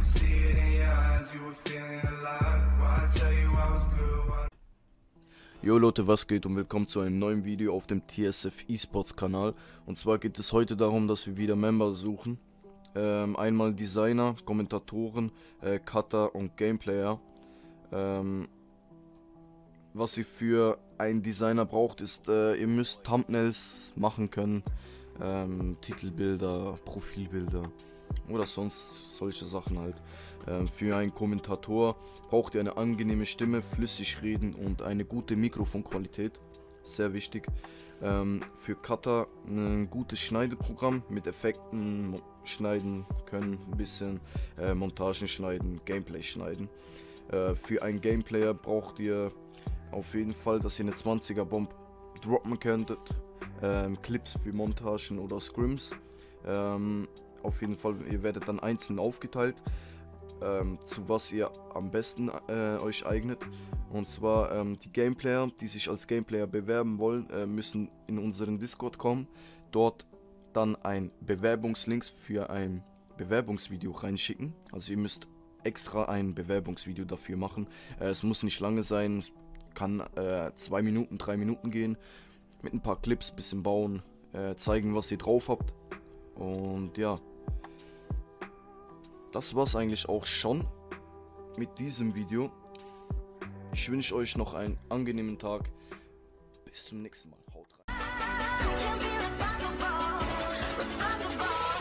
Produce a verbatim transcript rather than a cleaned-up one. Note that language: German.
Jo Leute, was geht und willkommen zu einem neuen Video auf dem T S F eSports Kanal. Und zwar geht es heute darum, dass wir wieder Member suchen. Ähm, einmal Designer, Kommentatoren, äh, Cutter und Gameplayer. Ähm, was ihr für einen Designer braucht, ist, äh, ihr müsst Thumbnails machen können, ähm, Titelbilder, Profilbilder oder sonst solche Sachen halt. Ähm, für einen Kommentator braucht ihr eine angenehme Stimme, flüssig reden und eine gute Mikrofonqualität, sehr wichtig. Ähm, für Cutter ein gutes Schneideprogramm mit Effekten, mo schneiden können, ein bisschen äh, Montagen schneiden, Gameplay schneiden. Äh, für einen Gameplayer braucht ihr auf jeden Fall, dass ihr eine zwanziger Bomb droppen könntet, ähm, Clips für Montagen oder Scrims. Ähm, auf jeden Fall, ihr werdet dann einzeln aufgeteilt, ähm, zu was ihr am besten äh, euch eignet. Und zwar ähm, die Gameplayer, die sich als Gameplayer bewerben wollen, äh, müssen in unseren Discord kommen, dort dann ein Bewerbungslink für ein Bewerbungsvideo reinschicken. Also ihr müsst extra ein Bewerbungsvideo dafür machen. Äh, es muss nicht lange sein, es kann äh, zwei Minuten, drei Minuten gehen, mit ein paar Clips, bisschen bauen, äh, zeigen, was ihr drauf habt. Und ja, das war's eigentlich auch schon mit diesem Video. Ich wünsche euch noch einen angenehmen Tag. Bis zum nächsten Mal. Haut rein.